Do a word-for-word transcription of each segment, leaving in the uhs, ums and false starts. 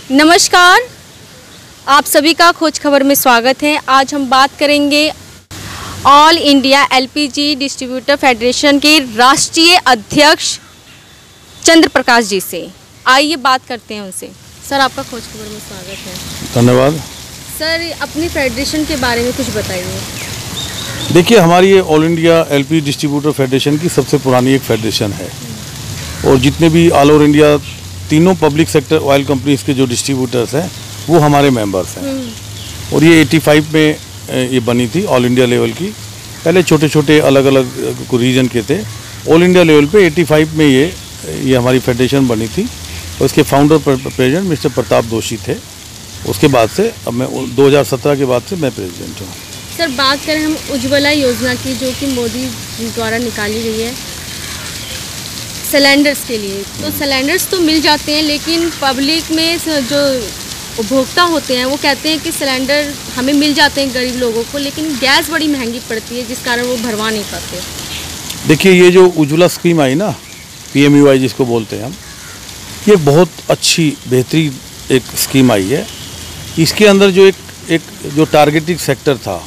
नमस्कार, आप सभी का खोज खबर में स्वागत है। आज हम बात करेंगे all India LPG distributor federation के राष्ट्रीय अध्यक्ष चंद्र प्रकाश जी से। आइए बात करते हैं उनसे। सर, आपका खोज खबर में स्वागत है। धन्यवाद। सर, अपनी फेडरेशन के बारे में कुछ बताइए। देखिए, हमारी ये all India LPG distributor federation की सबसे पुरानी एक फेडरेशन है और जितने भी ऑल ओवर इंडिया तीनों पब्लिक सेक्टर ऑयल कंपनीज के जो डिस्ट्रीब्यूटर्स हैं वो हमारे मेंबर्स हैं। और ये पचासी में ये बनी थी ऑल इंडिया लेवल की। पहले छोटे छोटे अलग अलग रीजन के थे। ऑल इंडिया लेवल पे पचासी में ये ये हमारी फेडरेशन बनी थी और इसके फाउंडर प्रेसिडेंट मिस्टर प्रताप दोषी थे। उसके बाद से अब मैं दो हज़ार सत्रह के बाद से मैं प्रेसिडेंट हूँ। सर, बात करें हम उज्ज्वला योजना की, जो कि मोदी जी द्वारा निकाली गई है सिलेंडर्स के लिए, तो सिलेंडर्स तो मिल जाते हैं, लेकिन पब्लिक में जो उपभोक्ता होते हैं वो कहते हैं कि सिलेंडर हमें मिल जाते हैं गरीब लोगों को, लेकिन गैस बड़ी महंगी पड़ती है जिस कारण वो भरवा नहीं पाते। देखिए, ये जो उज्ज्वला स्कीम आई ना, पीएमयूवाई जिसको बोलते हैं हम, ये बहुत अच्छी बेहतरीन एक स्कीम आई है। इसके अंदर जो एक एक जो टारगेटेड सेक्टर था,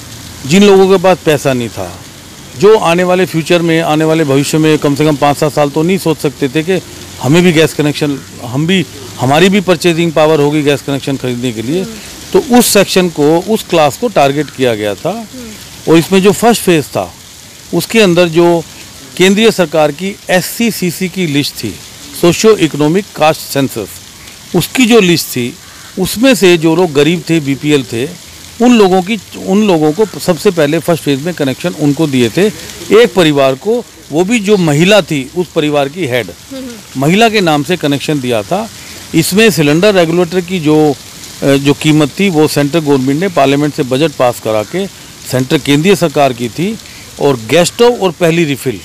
जिन लोगों के पास पैसा नहीं था, जो आने वाले फ्यूचर में, आने वाले भविष्य में कम से कम पाँच सात साल तो नहीं सोच सकते थे कि हमें भी गैस कनेक्शन, हम भी हमारी भी परचेजिंग पावर होगी गैस कनेक्शन खरीदने के लिए, तो उस सेक्शन को, उस क्लास को टारगेट किया गया था। और इसमें जो फर्स्ट फेज था उसके अंदर जो केंद्रीय सरकार की एससी सीसी की लिस्ट थी, सोशियो इकोनॉमिक कास्ट सेंसस, उसकी जो लिस्ट थी, उसमें से जो लोग गरीब थे, बीपीएल थे, उन लोगों की उन लोगों को सबसे पहले फर्स्ट फेज में कनेक्शन उनको दिए थे। एक परिवार को, वो भी जो महिला थी उस परिवार की हेड, महिला के नाम से कनेक्शन दिया था। इसमें सिलेंडर रेगुलेटर की जो जो कीमत थी वो सेंट्रल गवर्नमेंट ने पार्लियामेंट से बजट पास करा के, सेंट्रल केंद्रीय सरकार की थी, और गैस स्टोव और पहली रिफिल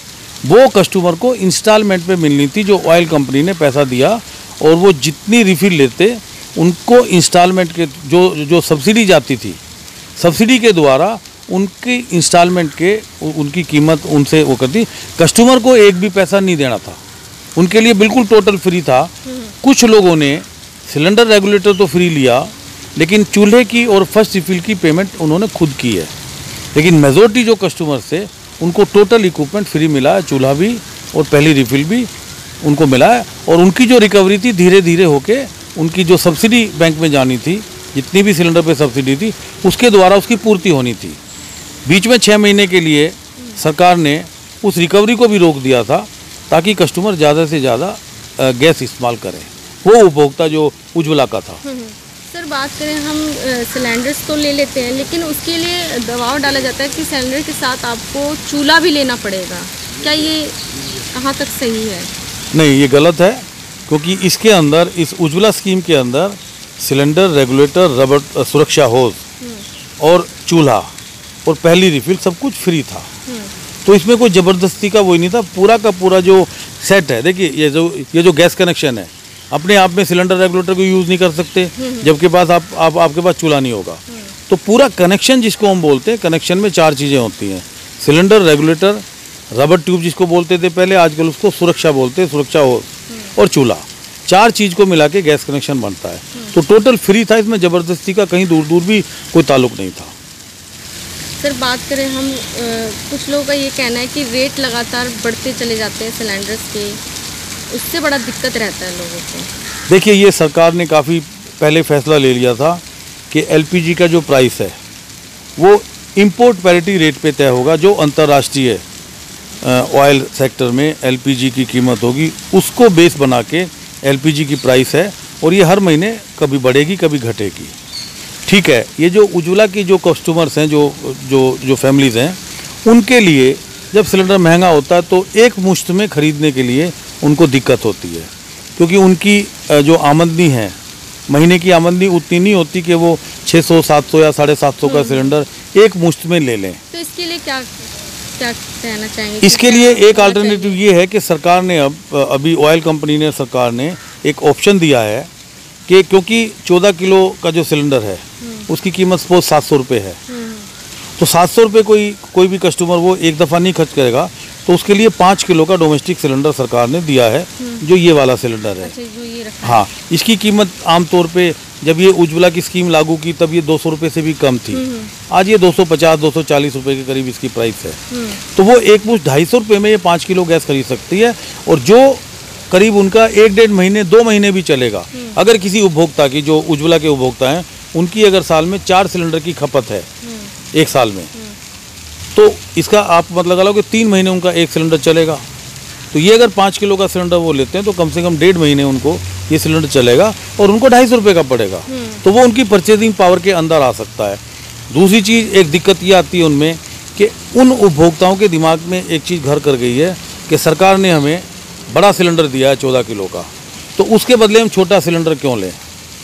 वो कस्टमर को इंस्टॉलमेंट पे मिलनी थी। जो ऑयल कंपनी ने पैसा दिया और वो जितनी रिफिल लेते उनको इंस्टॉलमेंट के जो जो सब्सिडी जाती थी, सब्सिडी के द्वारा उनकी इंस्टॉलमेंट के उनकी कीमत उनसे वो करती। कस्टमर को एक भी पैसा नहीं देना था, उनके लिए बिल्कुल टोटल फ्री था। कुछ लोगों ने सिलेंडर रेगुलेटर तो फ्री लिया, लेकिन चूल्हे की और फर्स्ट रिफिल की पेमेंट उन्होंने खुद की है। लेकिन मेजॉरिटी जो कस्टमर थे उनको टोटल इक्विपमेंट फ्री मिला है, चूल्हा भी और पहली रिफिल भी उनको मिला है। और उनकी जो रिकवरी थी धीरे धीरे होके, उनकी जो सब्सिडी बैंक में जानी थी, जितनी भी सिलेंडर पे सब्सिडी थी, उसके द्वारा उसकी पूर्ति होनी थी। बीच में छः महीने के लिए सरकार ने उस रिकवरी को भी रोक दिया था, ताकि कस्टमर ज़्यादा से ज़्यादा गैस इस्तेमाल करें। वो उपभोक्ता जो उज्ज्वला का था। सर, बात करें हम सिलेंडर्स तो ले लेते हैं, लेकिन उसके लिए दबाव डाला जाता है कि सिलेंडर के साथ आपको चूल्हा भी लेना पड़ेगा। क्या ये कहाँ तक सही है? नहीं, ये गलत है, क्योंकि इसके अंदर, इस उज्ज्वला स्कीम के अंदर सिलेंडर रेगुलेटर, रबर सुरक्षा होज और चूल्हा और पहली रिफिल सब कुछ फ्री था। तो इसमें कोई ज़बरदस्ती का वो ही नहीं था। पूरा का पूरा जो सेट है, देखिए, ये जो ये जो गैस कनेक्शन है, अपने आप में सिलेंडर रेगुलेटर को यूज़ नहीं कर सकते जबकि पास आप, आप आपके पास चूल्हा नहीं होगा। तो पूरा कनेक्शन जिसको हम बोलते हैं, कनेक्शन में चार चीज़ें होती हैं: सिलेंडर रेगुलेटर, रबर ट्यूब जिसको बोलते थे पहले, आजकल उसको सुरक्षा बोलते हैं, सुरक्षा हो, और चूल्हा। चार चीज़ को मिला के गैस कनेक्शन बनता है। तो टोटल फ्री था, इसमें ज़बरदस्ती का कहीं दूर दूर भी कोई ताल्लुक नहीं था। सर, बात करें हम, कुछ लोगों का ये कहना है कि रेट लगातार बढ़ते चले जाते हैं सिलेंडर्स के, उससे बड़ा दिक्कत रहता है लोगों को। देखिए, ये सरकार ने काफ़ी पहले फैसला ले लिया था कि एलपीजी का जो प्राइस है वो इंपोर्ट पैरिटी रेट पे तय होगा। जो अंतर्राष्ट्रीय ऑयल सेक्टर में एलपीजी की कीमत होगी, उसको बेस बना के एलपीजी की प्राइस है, और ये हर महीने कभी बढ़ेगी कभी घटेगी। ठीक है, ये जो उज्ज्वला की जो कस्टमर्स हैं, जो जो जो फैमिलीज़ हैं, उनके लिए जब सिलेंडर महंगा होता है तो एक मुश्त में ख़रीदने के लिए उनको दिक्कत होती है, क्योंकि उनकी जो आमदनी है, महीने की आमदनी उतनी नहीं होती कि वो छः सौ सात सौ या साढ़े सात सौ का सिलेंडर एक मुश्त में ले लें। तो इसके लिए क्या क्या कहना चाहेंगे? इसके लिए एक अल्टरनेटिव ये है कि सरकार ने अब अभी ऑयल कंपनी ने, सरकार ने एक ऑप्शन दिया है कि क्योंकि चौदह किलो का जो सिलेंडर है उसकी कीमत सपोज सात सौ रुपये है, तो सात सौ रुपये कोई कोई भी कस्टमर वो एक दफ़ा नहीं खर्च करेगा, तो उसके लिए पाँच किलो का डोमेस्टिक सिलेंडर सरकार ने दिया है, जो ये वाला सिलेंडर है। अच्छा, जो ये रखा हाँ, इसकी कीमत आमतौर पे जब ये उज्ज्वला की स्कीम लागू की तब ये दो सौ रुपये से भी कम थी। आज ये दो सौ पचास दो सौ चालीस रुपये के करीब इसकी प्राइस है। तो वो एक मुश्त ढाई सौ रुपये में ये पाँच किलो गैस खरीद सकती है, और जो करीब उनका एक डेढ़ महीने दो महीने भी चलेगा। अगर किसी उपभोक्ता की, जो उज्ज्वला के उपभोक्ता हैं, उनकी अगर साल में चार सिलेंडर की खपत है एक साल में, तो इसका आप मतलब लगा लो कि तीन महीने उनका एक सिलेंडर चलेगा। तो ये अगर पाँच किलो का सिलेंडर वो लेते हैं तो कम से कम डेढ़ महीने उनको ये सिलेंडर चलेगा, और उनको ढाई सौ रुपये का पड़ेगा। तो वो उनकी परचेजिंग पावर के अंदर आ सकता है। दूसरी चीज़, एक दिक्कत ये आती है उनमें कि उन उपभोक्ताओं के दिमाग में एक चीज़ घर कर गई है कि सरकार ने हमें बड़ा सिलेंडर दिया है चौदह किलो का, तो उसके बदले हम छोटा सिलेंडर क्यों लें।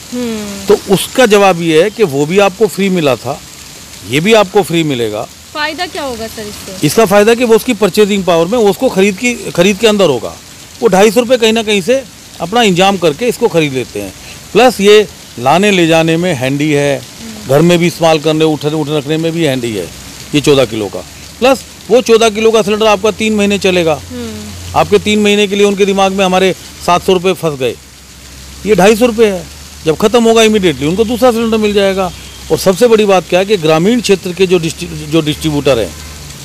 तो उसका जवाब ये है कि वो भी आपको फ्री मिला था, ये भी आपको फ्री मिलेगा। फायदा क्या होगा सर इससे? इसका फायदा कि वो उसकी परचेजिंग पावर में, वो उसको खरीद की खरीद के अंदर होगा। वो ढाई सौ रुपये कहीं ना कहीं से अपना इंतजाम करके इसको खरीद लेते हैं। प्लस ये लाने ले जाने में हैंडी है, घर में भी इस्तेमाल करने उठने उठ रखने में भी हैंडी है ये चौदह किलो का। प्लस वो चौदह किलो का सिलेंडर आपका तीन महीने चलेगा। आपके तीन महीने के लिए उनके दिमाग में हमारे सात सौ रुपये फंस गए, ये ढाई सौ रुपये है। जब ख़त्म होगा इमीडिएटली उनको दूसरा सिलेंडर मिल जाएगा। और सबसे बड़ी बात क्या है कि ग्रामीण क्षेत्र के जो डिस्ट्री जो डिस्ट्रीब्यूटर हैं,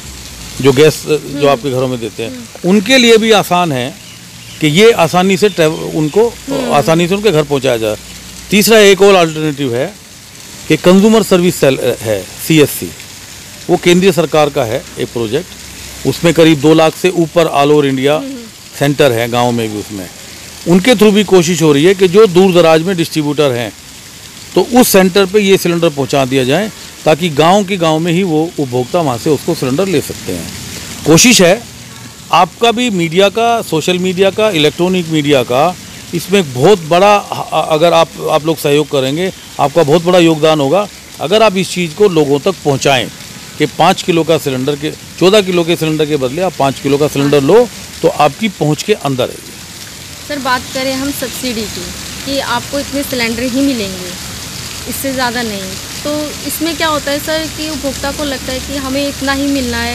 जो गैस जो आपके घरों में देते हैं, उनके लिए भी आसान है कि ये आसानी से उनको आसानी से उनके घर पहुंचाया जाए। तीसरा एक और अल्टरनेटिव है कि कंज्यूमर सर्विस सेल है, सी एस सी, वो केंद्रीय सरकार का है एक प्रोजेक्ट। उसमें करीब दो लाख से ऊपर ऑल ओवर इंडिया सेंटर है, गाँव में भी। उसमें उनके थ्रू भी कोशिश हो रही है कि जो दूर दराज में डिस्ट्रीब्यूटर हैं तो उस सेंटर पे ये सिलेंडर पहुंचा दिया जाए, ताकि गांव के गांव में ही वो उपभोक्ता वहाँ से उसको सिलेंडर ले सकते हैं। कोशिश है आपका भी, मीडिया का, सोशल मीडिया का, इलेक्ट्रॉनिक मीडिया का, इसमें बहुत बड़ा, अगर आप आप लोग सहयोग करेंगे, आपका बहुत बड़ा योगदान होगा। अगर आप इस चीज़ को लोगों तक पहुँचाएँ कि पाँच किलो का सिलेंडर के चौदह किलो के सिलेंडर के बदले आप पाँच किलो का सिलेंडर लो, तो आपकी पहुँच के अंदर है। सर, बात करें हम सब्सिडी की कि आपको इतने सिलेंडर ही मिलेंगे, इससे ज़्यादा नहीं, तो इसमें क्या होता है सर कि उपभोक्ता को लगता है कि हमें इतना ही मिलना है,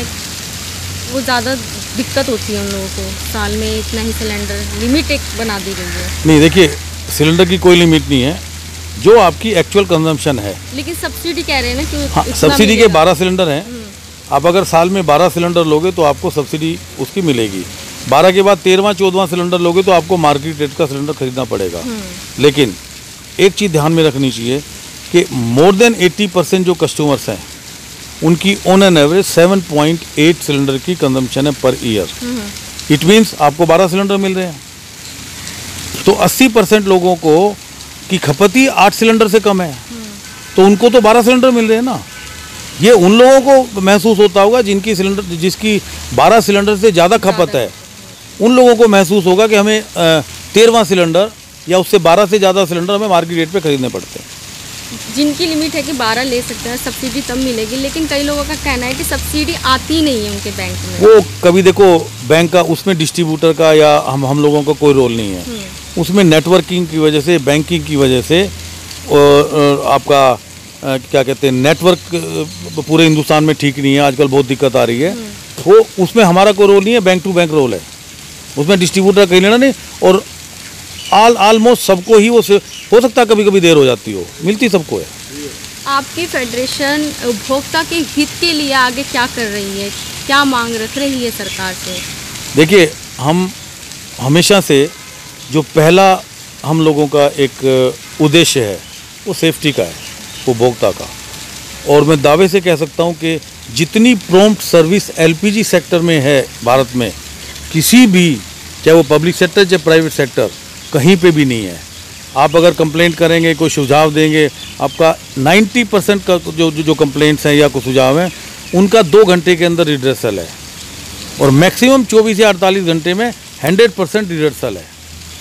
वो ज़्यादा दिक्कत होती है उन लोगों को। साल में इतना ही सिलेंडर, लिमिट एक बना दी गई है। नहीं, देखिए, सिलेंडर की कोई लिमिट नहीं है, जो आपकी एक्चुअल कंजम्पशन है। लेकिन सब्सिडी कह रहे हैं ना कि हाँ, सब्सिडी के बारह सिलेंडर हैं। आप अगर साल में बारह सिलेंडर लोगे तो आपको सब्सिडी उसकी मिलेगी। बारह के बाद तेरहवां चौदहवां सिलेंडर लोगे तो आपको मार्केट रेट का सिलेंडर खरीदना पड़ेगा। लेकिन एक चीज़ ध्यान में रखनी चाहिए कि मोर देन अस्सी परसेंट जो कस्टमर्स हैं उनकी ऑन एन एवरेज सात पॉइंट आठ सिलेंडर की कंजम्पशन है पर ईयर। इट मीन्स आपको बारह सिलेंडर मिल रहे हैं, तो अस्सी परसेंट लोगों को की खपत ही आठ सिलेंडर से कम है, तो उनको तो बारह सिलेंडर मिल रहे हैं ना। ये उन लोगों को महसूस होता होगा जिनकी सिलेंडर जिसकी बारह सिलेंडर से ज़्यादा खपत है, उन लोगों को महसूस होगा कि हमें तेरहवां सिलेंडर या उससे बारह से ज़्यादा सिलेंडर हमें मार्केट रेट पे खरीदने पड़ते हैं। जिनकी लिमिट है कि बारह ले सकते हैं, सब्सिडी तब मिलेगी, लेकिन कई लोगों का कहना है कि सब्सिडी आती नहीं है उनके बैंक में। वो कभी देखो, बैंक का उसमें डिस्ट्रीब्यूटर का या हम हम लोगों का कोई रोल नहीं है। उसमें नेटवर्किंग की वजह से, बैंकिंग की वजह से, और आपका क्या कहते हैं, नेटवर्क पूरे हिंदुस्तान में ठीक नहीं है, आजकल बहुत दिक्कत आ रही है। वो उसमें हमारा कोई रोल नहीं है, बैंक टू बैंक रोल है, उसमें डिस्ट्रीब्यूटर कहीं लेना नहीं। और ऑल ऑलमोस्ट सबको ही वो हो सकता है कभी कभी देर हो जाती हो, मिलती सबको है। आपकी फेडरेशन उपभोक्ता के हित के लिए आगे क्या कर रही है, क्या मांग रख रही है सरकार से? देखिए, हम हमेशा से जो पहला हम लोगों का एक उद्देश्य है वो सेफ्टी का है, उपभोक्ता का। और मैं दावे से कह सकता हूँ कि जितनी प्रॉम्प्ट सर्विस एलपीजी सेक्टर में है भारत में, किसी भी, चाहे वो पब्लिक सेक्टर चाहे प्राइवेट सेक्टर, कहीं पे भी नहीं है। आप अगर कंप्लेंट करेंगे, कोई सुझाव देंगे, आपका नब्बे परसेंट का जो जो कंप्लेंट्स हैं या कोई सुझाव हैं, उनका दो घंटे के अंदर रिड्रेसल है, और मैक्सिमम चौबीस या अड़तालीस घंटे में हंड्रेड परसेंट रिड्रेसल है।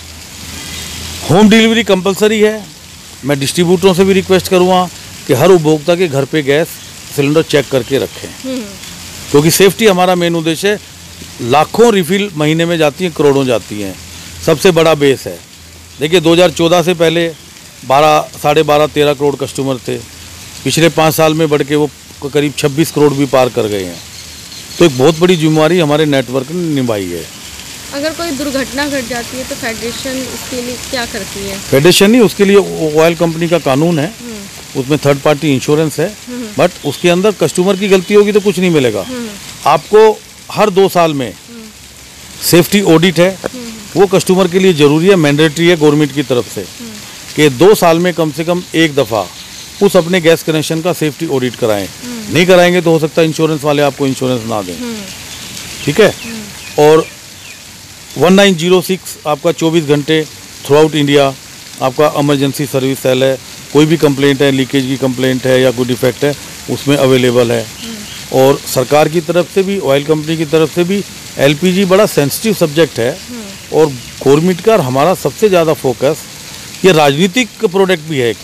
होम डिलीवरी कंपलसरी है। मैं डिस्ट्रीब्यूटरों से भी रिक्वेस्ट करूँगा कि हर उपभोक्ता के घर पे गैस सिलेंडर चेक करके रखें, क्योंकि सेफ्टी हमारा मेन उद्देश्य है। लाखों रिफिल महीने में जाती हैं, करोड़ों जाती हैं, सबसे बड़ा बेस है। देखिए, दो हज़ार चौदह से पहले बारह साढ़े बारह तेरह करोड़ कस्टमर थे, पिछले पाँच साल में बढ़ के वो करीब छब्बीस करोड़ भी पार कर गए हैं। तो एक बहुत बड़ी जिम्मेवारी हमारे नेटवर्क ने निभाई है। अगर कोई दुर्घटना घट जाती है तो फेडरेशन उसके लिए क्या करती है? फेडरेशन नहीं, उसके लिए ऑयल कंपनी का कानून है, उसमें थर्ड पार्टी इंश्योरेंस है, बट उसके अंदर कस्टमर की गलती होगी तो कुछ नहीं मिलेगा। आपको हर दो साल में सेफ्टी ऑडिट है, वो कस्टमर के लिए ज़रूरी है, मैंडेटरी है गवर्नमेंट की तरफ से कि दो साल में कम से कम एक दफ़ा उस अपने गैस कनेक्शन का सेफ्टी ऑडिट कराएं। नहीं कराएंगे तो हो सकता है इंश्योरेंस वाले आपको इंश्योरेंस ना दें। ठीक है। और उन्नीस सौ छह आपका चौबीस घंटे थ्रू आउट इंडिया आपका इमरजेंसी सर्विस सेल है। कोई भी कंप्लेंट है, लीकेज की कंप्लेंट है या कोई डिफेक्ट है, उसमें अवेलेबल है। और सरकार की तरफ से भी, ऑयल कंपनी की तरफ से भी, एलपीजी बड़ा सेंसिटिव सब्जेक्ट है और गवर्नमेंट का हमारा सबसे ज़्यादा फोकस, ये राजनीतिक प्रोडक्ट भी है।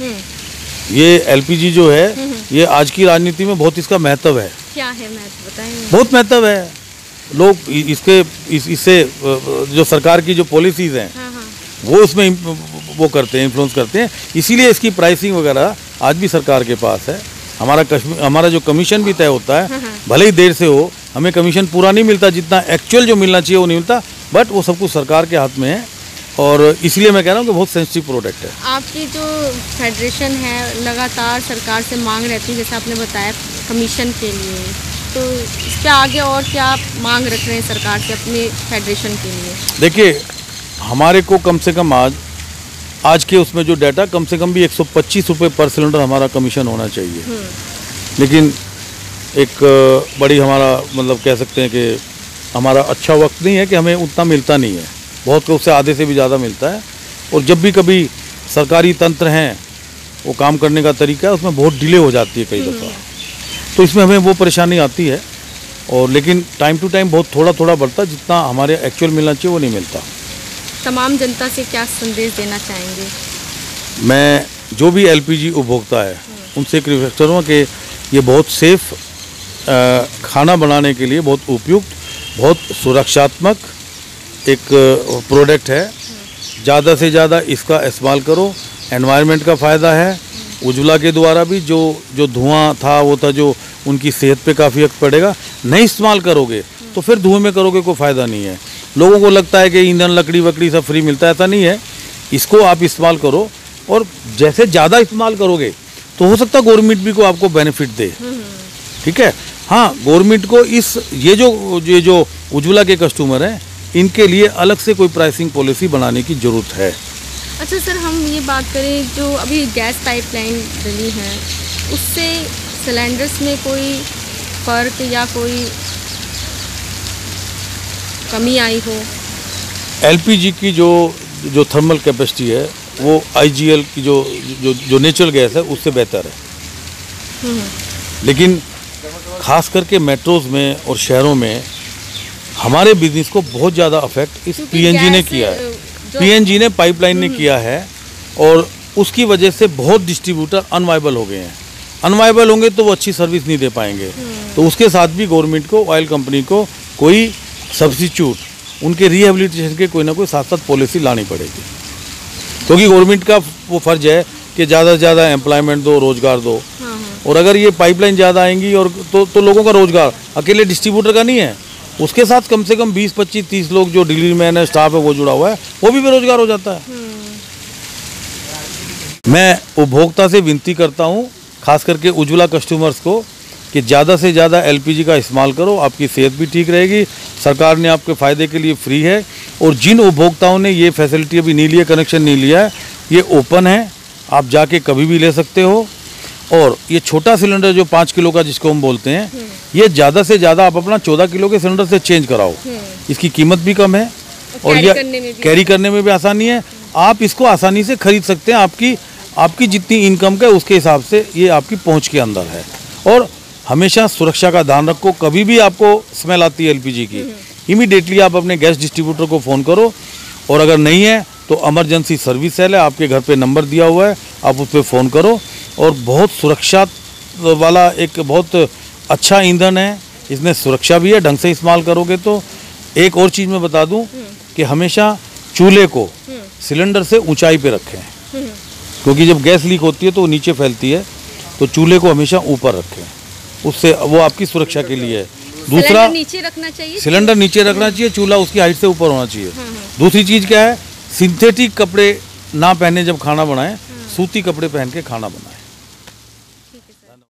ये एलपीजी जो है ये आज की राजनीति में बहुत इसका महत्व है। क्या है महत्व बताएंगे? बहुत महत्व है। लोग इसके इस, इससे जो सरकार की जो पॉलिसीज़ हैं हाँ हाँ। वो उसमें वो करते हैं, इन्फ्लुएंस करते हैं। इसीलिए इसकी प्राइसिंग वगैरह आज भी सरकार के पास है। हमारा कश्मीर हमारा जो कमीशन भी तय होता है, भले ही देर से हो, हमें कमीशन पूरा नहीं मिलता, जितना एक्चुअल जो मिलना चाहिए वो नहीं मिलता, बट वो सब कुछ सरकार के हाथ में है। और इसलिए मैं कह रहा हूँ कि बहुत सेंसिटिव प्रोडक्ट है। आपकी जो फेडरेशन है लगातार सरकार से मांग रहती है, जैसे आपने बताया कमीशन के लिए, तो इसके आगे और क्या मांग रख रहे हैं सरकार से अपने फेडरेशन के लिए? देखिए, हमारे को कम से कम आज आज के उसमें जो डाटा, कम से कम भी एक सौ पच्चीस रुपये पर सिलेंडर हमारा कमीशन होना चाहिए। लेकिन एक बड़ी हमारा मतलब कह सकते हैं कि हमारा अच्छा वक्त नहीं है कि हमें उतना मिलता नहीं है, बहुत को उससे आधे से भी ज़्यादा मिलता है। और जब भी कभी सरकारी तंत्र हैं, वो काम करने का तरीका है, उसमें बहुत डिले हो जाती है कई दफ़ा, तो इसमें हमें वो परेशानी आती है। और लेकिन टाइम टू टाइम बहुत थोड़ा थोड़ा बढ़ता, जितना हमारे एक्चुअल मिलना चाहिए वो नहीं मिलता। तमाम जनता से क्या संदेश देना चाहेंगे? मैं जो भी एलपीजी उपभोक्ता है उनसे एक रिक्वेस्ट करूँगा कि ये बहुत सेफ खाना बनाने के लिए बहुत उपयुक्त, बहुत सुरक्षात्मक एक प्रोडक्ट है। ज़्यादा से ज़्यादा इसका इस्तेमाल करो, एनवायरनमेंट का फ़ायदा है। उज्ज्वला के द्वारा भी जो जो धुआं था वो था, जो उनकी सेहत पे काफ़ी हक पड़ेगा। नहीं इस्तेमाल करोगे तो फिर धुएं में करोगे कोई फ़ायदा नहीं है। लोगों को लगता है कि ईंधन, लकड़ी वकड़ी सब फ्री मिलता है, ऐसा नहीं है। इसको आप इस्तेमाल करो, और जैसे ज़्यादा इस्तेमाल करोगे तो हो सकता है गवर्नमेंट भी को आपको बेनिफिट दे। ठीक है। हाँ, गवर्नमेंट को इस ये जो ये जो उज्ज्वला के कस्टमर हैं, इनके लिए अलग से कोई प्राइसिंग पॉलिसी बनाने की ज़रूरत है। अच्छा सर, हम ये बात करें जो अभी गैस पाइपलाइन डली है, उससे सिलेंडर्स में कोई फ़र्क या कोई कमी आई हो? एलपीजी की जो जो थर्मल कैपेसिटी है वो आईजीएल की जो जो जो नेचुरल गैस है उससे बेहतर है। लेकिन खास करके मेट्रोज में और शहरों में हमारे बिजनेस को बहुत ज़्यादा अफेक्ट इस पीएनजी ने किया है। पीएनजी ने पाइपलाइन ने किया है, और उसकी वजह से बहुत डिस्ट्रीब्यूटर अनवाइबल हो गए हैं। अनवाइबल होंगे तो वो अच्छी सर्विस नहीं दे पाएंगे। तो उसके साथ भी गवर्नमेंट को, ऑयल कंपनी को कोई सब्स्टिट्यूट, उनके रिहेबिलिटेशन के कोई ना कोई साथ साथ पॉलिसी लानी पड़ेगी, क्योंकि गवर्नमेंट का वो फर्ज है कि ज़्यादा से ज़्यादा एम्प्लॉयमेंट दो, रोज़गार दो। और अगर ये पाइपलाइन ज़्यादा आएंगी और तो तो लोगों का रोज़गार अकेले डिस्ट्रीब्यूटर का नहीं है, उसके साथ कम से कम बीस पच्चीस तीस लोग जो डिलीवरी मैन है, स्टाफ है, वो जुड़ा हुआ है, वो भी बेरोजगार हो जाता है। मैं उपभोक्ता से विनती करता हूँ, खास करके उज्ज्वला कस्टमर्स को, कि ज़्यादा से ज़्यादा एलपीजी का इस्तेमाल करो, आपकी सेहत भी ठीक रहेगी। सरकार ने आपके फ़ायदे के लिए फ्री है। और जिन उपभोक्ताओं ने ये फैसिलिटी अभी नहीं लिया, कनेक्शन नहीं लिया है, ये ओपन है, आप जाके कभी भी ले सकते हो। और ये छोटा सिलेंडर जो पाँच किलो का जिसको हम बोलते हैं, ये ज़्यादा से ज़्यादा आप अपना चौदह किलो के सिलेंडर से चेंज कराओ। इसकी कीमत भी कम है और ये कैरी करने में भी आसानी है। आप इसको आसानी से खरीद सकते हैं, आपकी आपकी जितनी इनकम का है उसके हिसाब से ये आपकी पहुंच के अंदर है। और हमेशा सुरक्षा का ध्यान रखो। कभी भी आपको स्मेल आती है एलपीजी की, इमीडिएटली आप अपने गैस डिस्ट्रीब्यूटर को फ़ोन करो, और अगर नहीं है तो इमरजेंसी सर्विस सेल है, आपके घर पे नंबर दिया हुआ है, आप उस पर फ़ोन करो। और बहुत सुरक्षा वाला एक बहुत अच्छा ईंधन है, इसमें सुरक्षा भी है, ढंग से इस्तेमाल करोगे तो। एक और चीज़ मैं बता दूं कि हमेशा चूल्हे को सिलेंडर से ऊंचाई पे रखें, क्योंकि जब गैस लीक होती है तो वो नीचे फैलती है, तो चूल्हे को हमेशा ऊपर रखें, उससे वो आपकी सुरक्षा के लिए है। दूसरा सिलेंडर नीचे रखना चाहिए। सिलेंडर नीचे रखना चाहिए, चूल्हा उसकी हाइट से ऊपर होना चाहिए। दूसरी चीज़ क्या है, सिंथेटिक कपड़े ना पहने जब खाना बनाएं, सूती कपड़े पहन के खाना बनाएं।